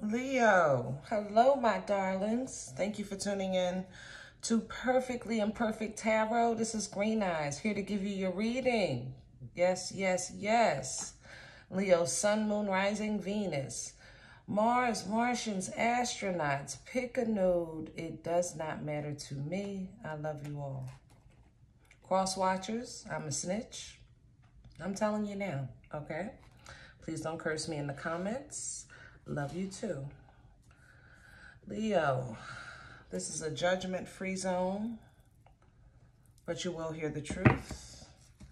Leo, hello, my darlings. Thank you for tuning in to Perfectly Imperfect Tarot. This is Green Eyes, here to give you your reading. Yes, yes, yes. Leo, Sun, Moon, Rising, Venus, Mars, Martians, astronauts. Pick a node. It does not matter to me. I love you all. Cross watchers, I'm a snitch. I'm telling you now, okay? Please don't curse me in the comments. Love you too. Leo, this is a judgment-free zone, but you will hear the truth.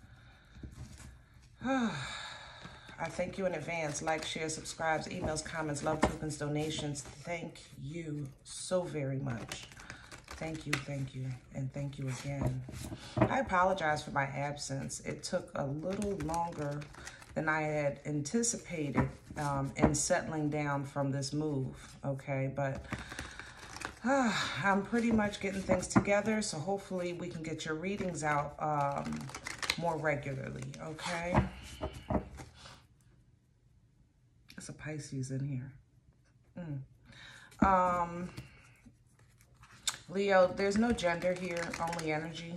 I thank you in advance. Like, share, subscribes, emails, comments, love tokens, donations. Thank you so very much. Thank you, and thank you again. I apologize for my absence. It took a little longer than I had anticipated in settling down from this move, okay? But I'm pretty much getting things together, so hopefully we can get your readings out more regularly, okay? There's a Pisces in here. Leo, there's no gender here, only energy.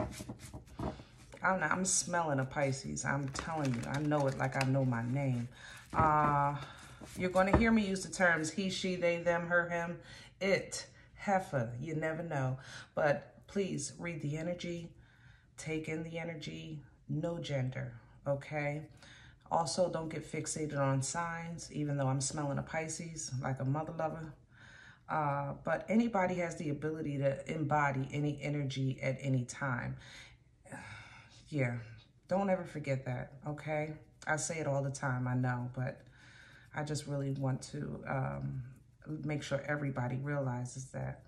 I don't know, I'm smelling a Pisces. I'm telling you, I know it like I know my name. You're going to hear me use the terms he, she, they, them, her, him, it, heifer. You never know. But please read the energy, take in the energy, no gender, okay? Also, don't get fixated on signs, even though I'm smelling a Pisces like a mother lover. But anybody has the ability to embody any energy at any time. Yeah, don't ever forget that, okay? I say it all the time, I know, but I just really want to make sure everybody realizes that.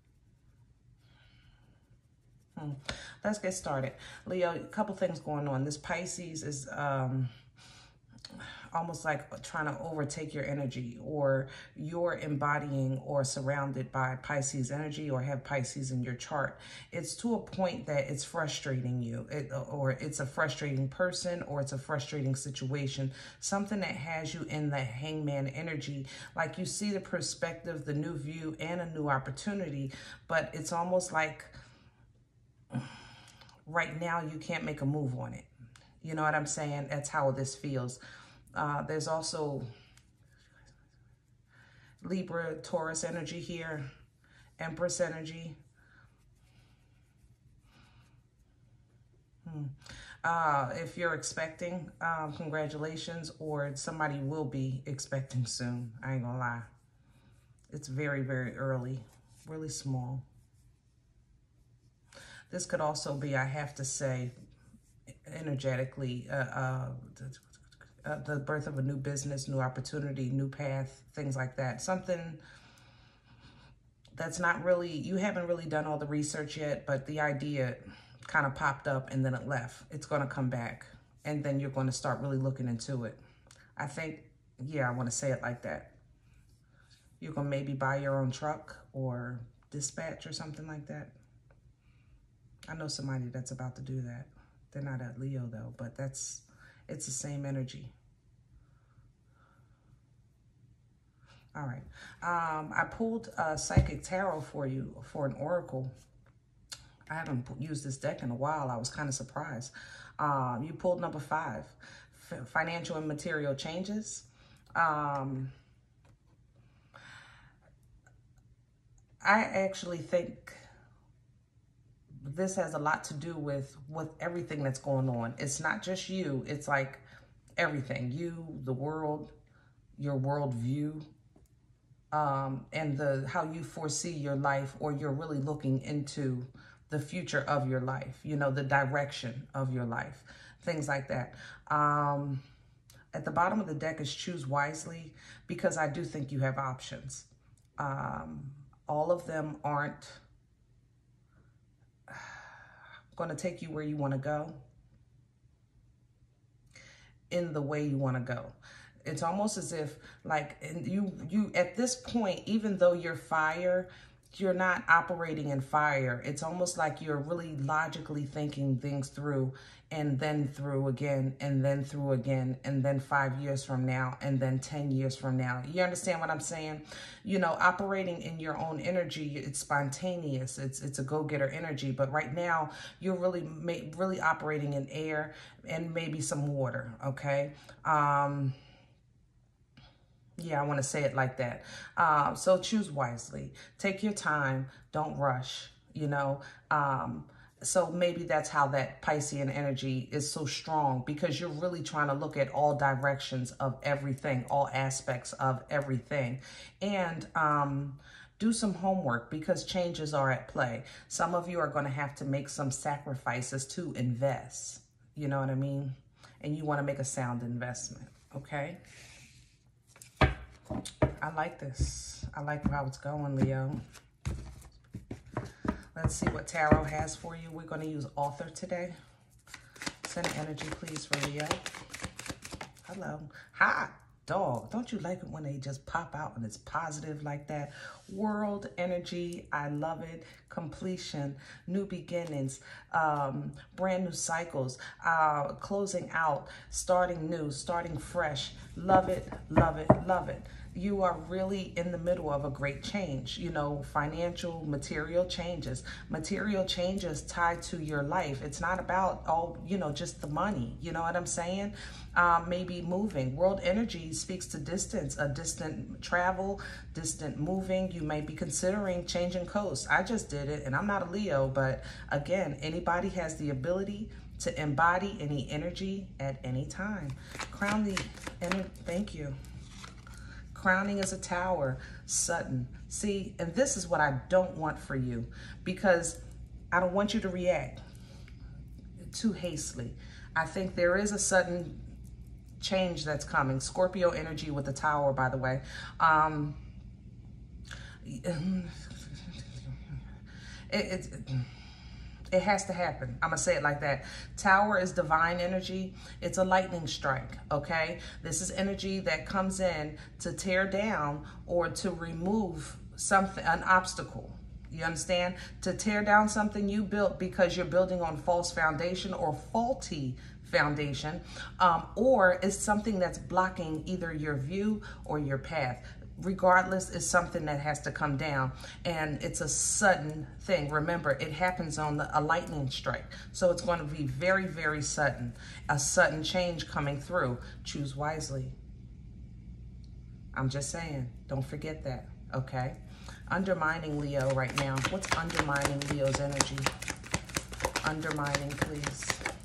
Let's get started. Leo, a couple things going on. This Pisces is almost like trying to overtake your energy, or you're embodying or surrounded by Pisces energy, or have Pisces in your chart. It's to a point that it's frustrating you, or it's a frustrating person, or it's a frustrating situation, something that has you in the hangman energy. Like you see the perspective, the new view, and a new opportunity, but it's almost like right now you can't make a move on it. You know what I'm saying? That's how this feels. There's also Libra, Taurus energy here, Empress energy. If you're expecting, congratulations, or somebody will be expecting soon. I ain't gonna lie. It's very, very early, really small. This could also be, I have to say, energetically, the birth of a new business, new opportunity, new path, things like that. Something that's not really, you haven't really done all the research yet, but the idea kind of popped up and then it left. It's going to come back, and then you're going to start really looking into it. I think, yeah, I want to say it like that. You're going to maybe buy your own truck or dispatch or something like that. I know somebody that's about to do that. They're not at Leo though, but it's the same energy. All right. I pulled Psychic Tarot for you for an oracle. I haven't used this deck in a while. I was kind of surprised. You pulled number 5, financial and material changes. I actually think this has a lot to do with everything that's going on. It's not just you. It's like everything. You, the world, your worldview, and how you foresee your life, or you're really looking into the future of your life, you know, the direction of your life, things like that. At the bottom of the deck is choose wisely, because I do think you have options. All of them aren't going to take you where you want to go in the way you want to go. It's almost as if, like, you at this point, even though you're fire you're not operating in fire. It's almost like you're really logically thinking things through, and then through again, and then through again, and then 5 years from now, and then 10 years from now. You understand what I'm saying? You know, operating in your own energy, it's spontaneous. It's a go-getter energy. But right now, you're really operating in air and maybe some water, okay? Yeah, I want to say it like that. So choose wisely. Take your time. Don't rush, you know. So maybe that's how that Piscean energy is so strong, because you're really trying to look at all directions of everything, all aspects of everything. And do some homework, because changes are at play. Some of you are going to have to make some sacrifices to invest. You know what I mean? And you want to make a sound investment, okay? I like this. I like how it's going, Leo. Let's see what tarot has for you. We're going to use author today. Send energy, please, for Leo. Hello. Hi, dog. Don't you like it when they just pop out and it's positive like that? World energy. I love it. Completion, new beginnings, brand new cycles, closing out, starting new, starting fresh. Love it, love it, love it. You are really in the middle of a great change, you know, financial, material changes tied to your life. It's not about all, you know, just the money. You know what I'm saying? Maybe moving. World energy speaks to distance, a distant travel, distant moving. You may be considering changing coast. I just did it, and I'm not a Leo, but again, anybody has the ability to embody any energy at any time. Crown the energy. Thank you. Crowning is a tower, Sutton. See, and this is what I don't want for you, because I don't want you to react too hastily. I think there is a sudden change that's coming. Scorpio energy with the tower, by the way. It has to happen. I'm going to say it like that. Tower is divine energy. It's a lightning strike, okay? This is energy that comes in to tear down or to remove something, an obstacle. You understand? To tear down something you built because you're building on false foundation or faulty foundation, or it's something that's blocking either your view or your path. Regardless, it's something that has to come down, and it's a sudden thing. Remember, it happens on a lightning strike, so it's going to be very, very sudden. A sudden change coming through. Choose wisely. I'm just saying, don't forget that, okay? Undermining Leo right now. What's undermining Leo's energy? Undermining, please.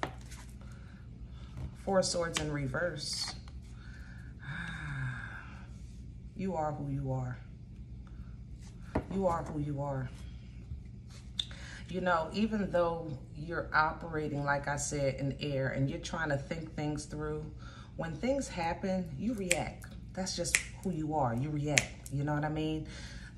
Four of Swords in reverse. You are who you are. You are who you are. You know, even though you're operating, like I said, in air, and you're trying to think things through, when things happen, you react. That's just who you are. You react. You know what I mean?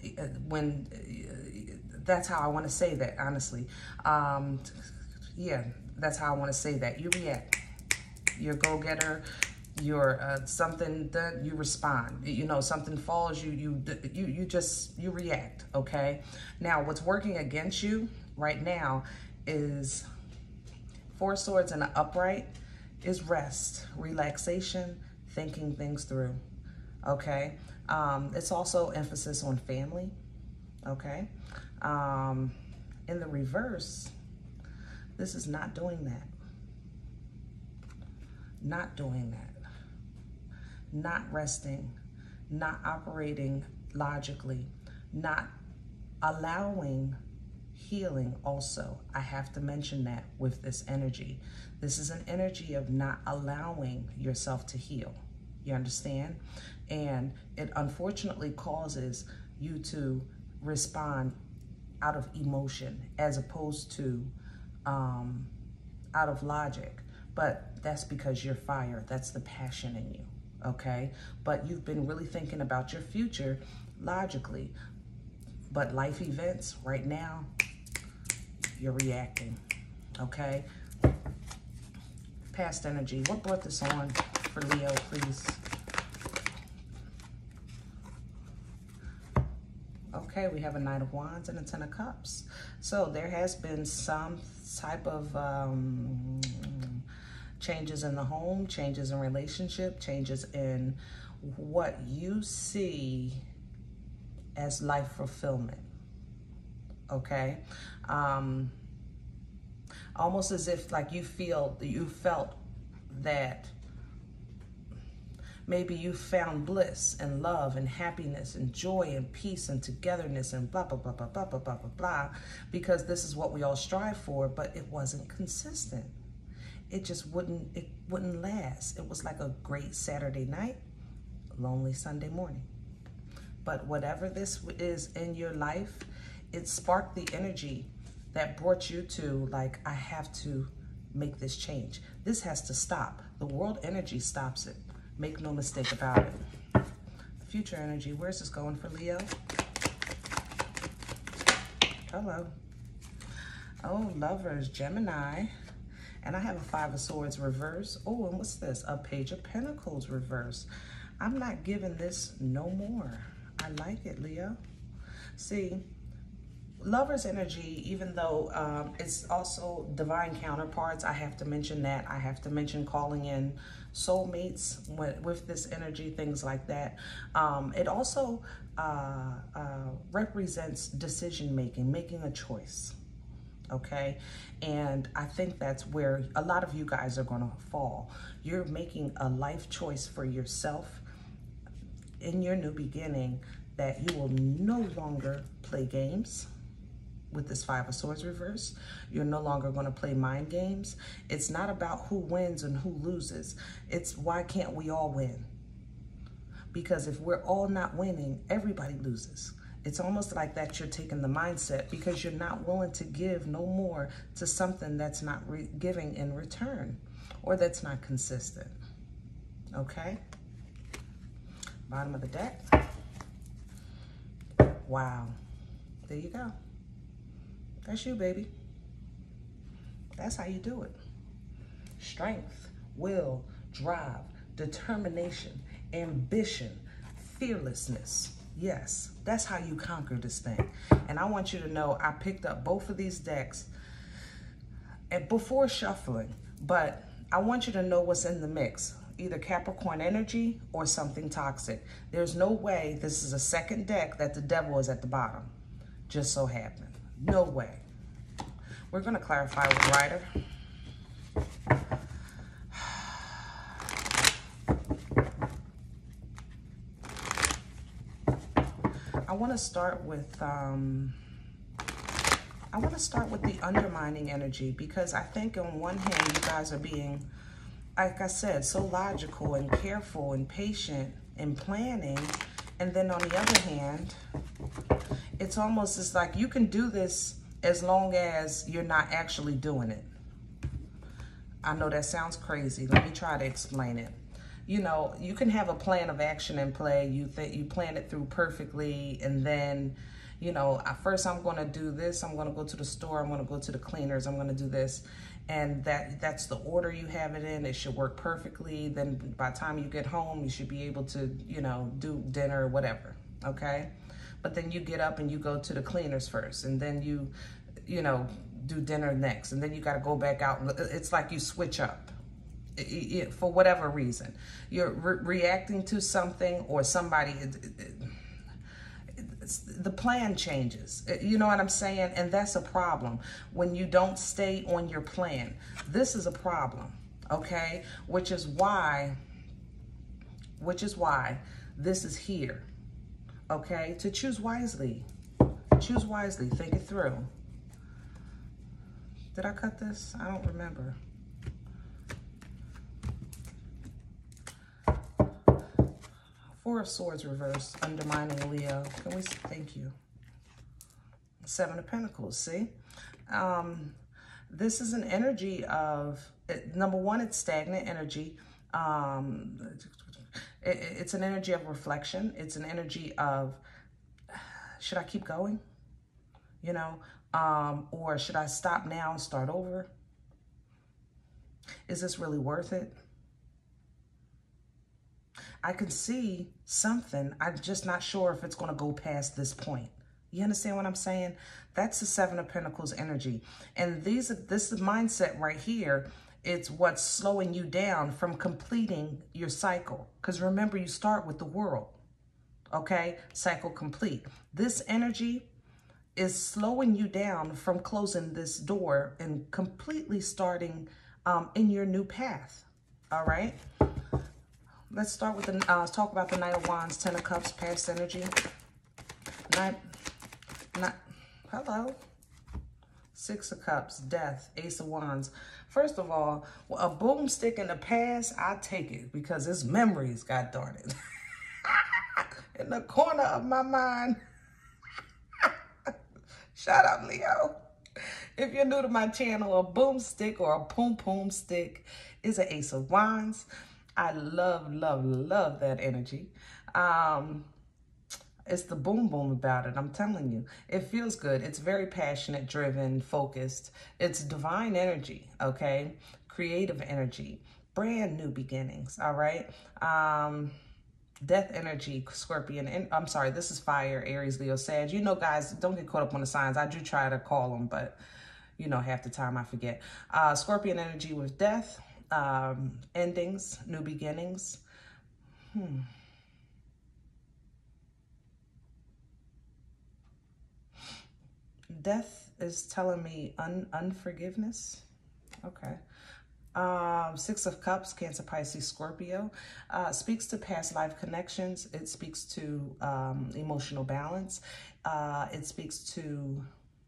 That's how I want to say that, honestly. Yeah, that's how I want to say that. You react. You're a go-getter. You're something that you respond. You know, something falls, you react, okay? Now, what's working against you right now is Four of Swords in an upright is rest, relaxation, thinking things through, okay? It's also emphasis on family, okay? In the reverse, this is not doing that. Not doing that. Not resting, not operating logically, not allowing healing also. I have to mention that with this energy. This is an energy of not allowing yourself to heal. You understand? And it unfortunately causes you to respond out of emotion as opposed to out of logic. But that's because you're fire. That's the passion in you. Okay, but you've been really thinking about your future logically, but life events right now, you're reacting, okay? Past energy, what brought this on for Leo, please? Okay, we have a Knight of Wands and a Ten of Cups. So there has been some type of changes in the home, changes in relationship, changes in what you see as life fulfillment. Okay, almost as if like you felt that maybe you found bliss and love and happiness and joy and peace and togetherness and blah, blah, blah, blah, blah, blah, blah, blah, blah, because this is what we all strive for, but it wasn't consistent. It just wouldn't last. It was like a great Saturday night, lonely Sunday morning. But whatever this is in your life, it sparked the energy that brought you to like, I have to make this change. This has to stop. The world energy stops it. Make no mistake about it. Future energy, where's this going for Leo? Hello. Oh, Lovers, Gemini. And I have a Five of Swords reverse. Oh, and what's this? A Page of Pentacles reverse. I'm not giving this no more. I like it, Leo. See, Lovers energy, even though it's also divine counterparts, I have to mention that. I have to mention calling in soulmates with this energy, things like that. It also represents decision-making, making a choice, okay? And I think that's where a lot of you guys are going to fall. You're making a life choice for yourself in your new beginning that you will no longer play games. With this Five of Swords reverse, you're no longer going to play mind games. It's not about who wins and who loses. It's why can't we all win? Because if we're all not winning, everybody loses. It's almost like that you're taking the mindset because you're not willing to give no more to something that's not giving in return or that's not consistent. Okay? Bottom of the deck. Wow. There you go. That's you, baby. That's how you do it. Strength, will, drive, determination, ambition, fearlessness. Yes, that's how you conquer this thing. And I want you to know I picked up both of these decks before shuffling, but I want you to know what's in the mix. Either Capricorn energy or something toxic. There's no way this is a second deck that the devil is at the bottom. Just so happened. No way. We're going to clarify with Rider. I want to start with the undermining energy, because I think on one hand you guys are being, like I said, so logical and careful and patient and planning, and then on the other hand, it's almost as like you can do this as long as you're not actually doing it. I know that sounds crazy. Let me try to explain it. You know, you can have a plan of action in play. You plan it through perfectly, and then, you know, first I'm going to do this. I'm going to go to the store. I'm going to go to the cleaners. I'm going to do this. And that's the order you have it in. It should work perfectly. Then by the time you get home, you should be able to, you know, do dinner or whatever. Okay. But then you get up and you go to the cleaners first, and then you know, do dinner next. And then you got to go back out. It's like you switch up. For whatever reason, you're reacting to something or somebody, the plan changes. You know what I'm saying? And that's a problem when you don't stay on your plan. This is a problem, okay? Which is why this is here, okay? To choose wisely. Choose wisely. Think it through. Did I cut this? I don't remember. Four of Swords reverse, undermining Leo. Can we, thank you. Seven of Pentacles, see? This is an energy of, number one, it's stagnant energy. It's an energy of reflection. It's an energy of, should I keep going? You know, or should I stop now and start over? Is this really worth it? I can see something. I'm just not sure if it's going to go past this point. You understand what I'm saying? That's the Seven of Pentacles energy. And this is mindset right here. It's what's slowing you down from completing your cycle. Because remember, you start with the world. Okay? Cycle complete. This energy is slowing you down from closing this door and completely starting in your new path. All right? Let's start with the, talk about the Knight of Wands, Ten of Cups, past energy. Hello. Six of Cups, Death, Ace of Wands. First of all, a boomstick in the past, I take it because it's memories, god darn it. In the corner of my mind. Shut up, Leo. If you're new to my channel, a boomstick or a pom-pom stick is an Ace of Wands. I love, love, love that energy. It's the boom boom about it. I'm telling you, it feels good. It's very passionate, driven, focused. It's divine energy, okay? Creative energy, brand new beginnings, all right? Death energy, Scorpion, and I'm sorry, this is fire, Aries, Leo, Sag. You know, guys, don't get caught up on the signs. I do try to call them, but you know, half the time I forget. Scorpion energy with death, endings, new beginnings. Death is telling me unforgiveness. Okay. Six of Cups, Cancer, Pisces, Scorpio. Speaks to past life connections. It speaks to emotional balance. It speaks to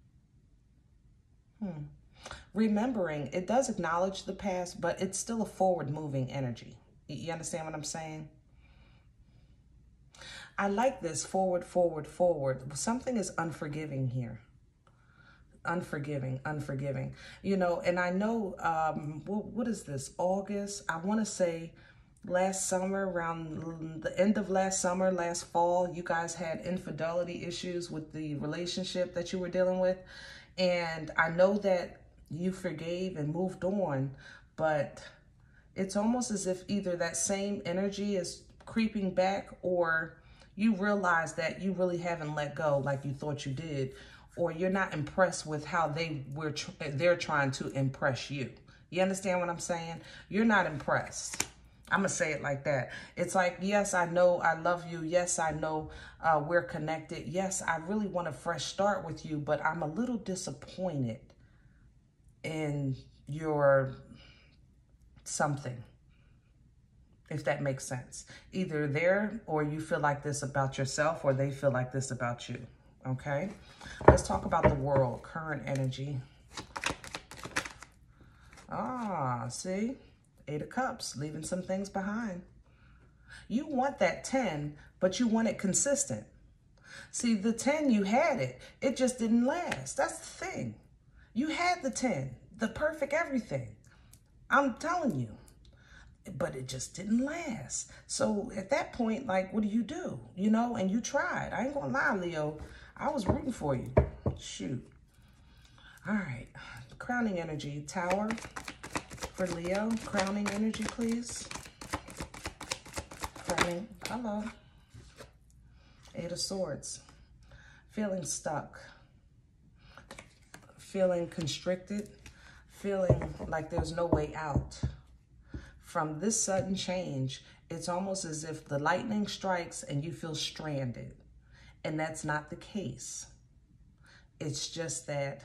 remembering. It does acknowledge the past, but it's still a forward-moving energy. You understand what I'm saying? I like this forward, forward, forward. Something is unforgiving here. Unforgiving. You know, and I know, what is this, August? I want to say last summer, around the end of last summer, last fall, you guys had infidelity issues with the relationship that you were dealing with. And I know that you forgave and moved on, but it's almost as if either that same energy is creeping back, or you realize that you really haven't let go like you thought you did, or you're not impressed with how they're trying to impress you. You understand what I'm saying? You're not impressed. I'm going to say it like that. It's like, yes, I know I love you. Yes, I know we're connected. Yes, I really want a fresh start with you, but I'm a little disappointed in your something, if that makes sense. Either there, or you feel like this about yourself, or they feel like this about you. Okay, let's talk about the world, current energy. See, Eight of Cups, leaving some things behind. You want that 10, but you want it consistent. See, the 10, you had it. It just didn't last. That's the thing. You had the 10, the perfect everything. I'm telling you. But it just didn't last. So at that point, like, what do? You know, and you tried. I ain't gonna lie, Leo. I was rooting for you. Shoot. All right. Crowning energy. Tower for Leo. Crowning energy, please. Crowning. Hello. Eight of Swords. Feeling stuck. Feeling constricted. Feeling like there's no way out. From this sudden change, it's almost as if the lightning strikes and you feel stranded. And that's not the case. It's just that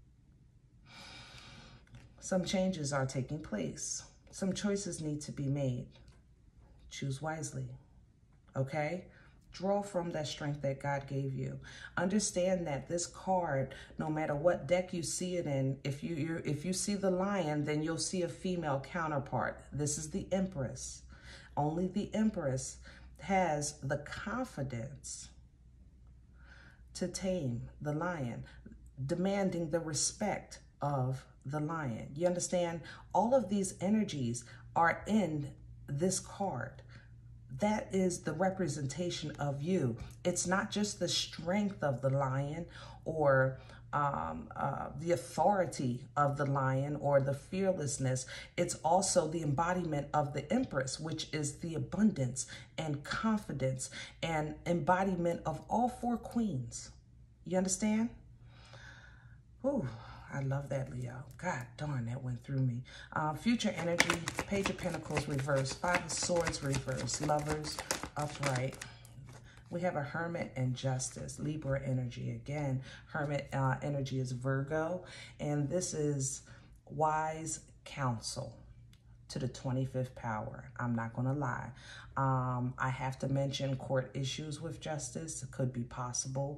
some changes are taking place. Some choices need to be made. Choose wisely, okay? Draw from that strength that God gave you. Understand that this card, no matter what deck you see it in, if you see the Lion, then you'll see a female counterpart. This is the Empress. Only the Empress has the confidence to tame the Lion, demanding the respect of the Lion. You understand? All of these energies are in this card. That is the representation of you. It's not just the strength of the Lion, or the authority of the Lion, or the fearlessness. It's also the embodiment of the Empress, which is the abundance and confidence and embodiment of all four queens. You understand? Ooh, I love that, Leo. God darn, that went through me. Future energy, Page of Pentacles reverse, Five of Swords reverse, Lovers upright. We have a Hermit and Justice, Libra energy. Again, Hermit energy is Virgo, and this is wise counsel to the 25th power. I'm not going to lie. I have to mention court issues with Justice. It could be possible.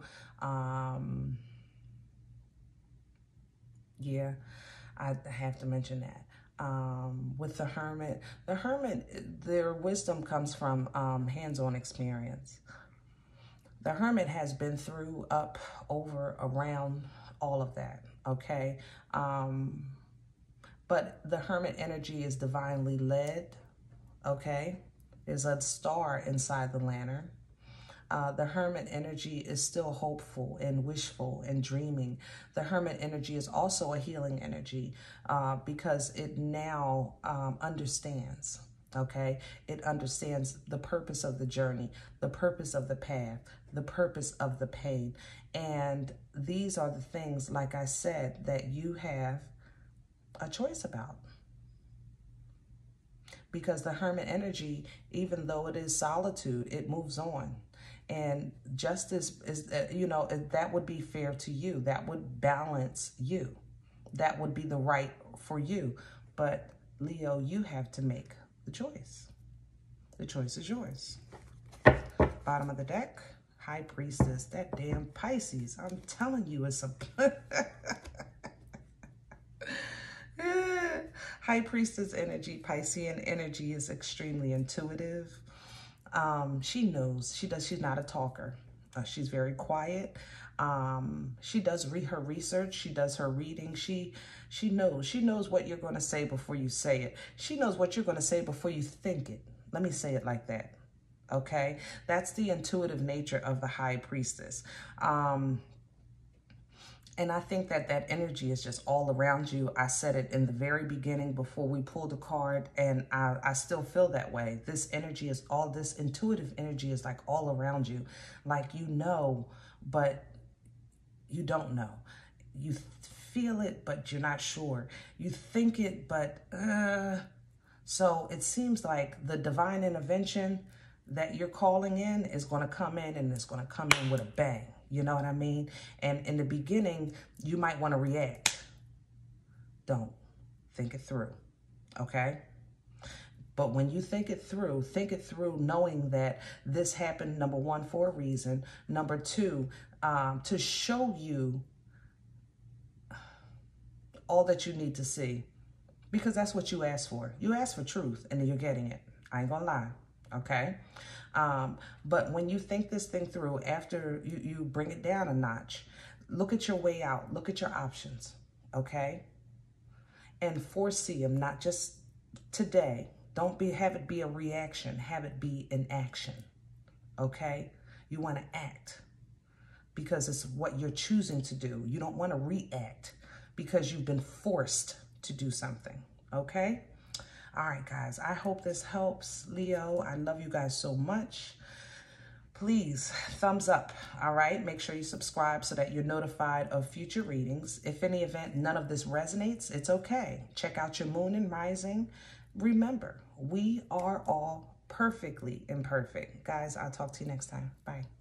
Yeah, I have to mention that. With the Hermit, their wisdom comes from hands-on experience. The Hermit has been through, up, over, around, all of that, okay? But the Hermit energy is divinely led, okay? There's a star inside the lantern. The Hermit energy is still hopeful and wishful and dreaming. The Hermit energy is also a healing energy because it now understands, okay? It understands the purpose of the journey, the purpose of the path, the purpose of the pain. And these are the things, like I said, that you have a choice about. Because the Hermit energy, even though it is solitude, it moves on. And justice is, you know, that would be fair to you. That would balance you. That would be the right for you. But Leo, you have to make the choice. The choice is yours. Bottom of the deck, High Priestess. That damn Pisces. I'm telling you, it's a... High Priestess energy, Piscean energy is extremely intuitive. She knows, she's not a talker. She's very quiet. She does her research. She does her reading. She knows what you're going to say before you say it. She knows what you're going to say before you think it. Let me say it like that. Okay. That's the intuitive nature of the High Priestess. And I think that that energy is just all around you. I said it in the very beginning before we pulled a card, and I still feel that way. This energy is all, this intuitive energy is like all around you. Like you know, but you don't know. You feel it, but you're not sure. You think it, but so it seems like the divine intervention that you're calling in is going to come in, and it's going to come in with a bang. You know what I mean? And in the beginning, you might want to react. Don't. Think it through. Okay? But when you think it through knowing that this happened, number one, for a reason. Number two, to show you all that you need to see. Because that's what you asked for. You asked for truth, and you're getting it. I ain't gonna lie. Okay? But when you think this thing through, after you bring it down a notch, look at your way out, look at your options, okay? And foresee them, not just today. Don't have it be a reaction, have it be an action, okay? You want to act because it's what you're choosing to do. You don't want to react because you've been forced to do something, okay? All right, guys, I hope this helps. Leo, I love you guys so much. Please, thumbs up, all right? Make sure you subscribe so that you're notified of future readings. If any event, none of this resonates, it's okay. Check out your moon and rising. Remember, we are all perfectly imperfect. Guys, I'll talk to you next time. Bye.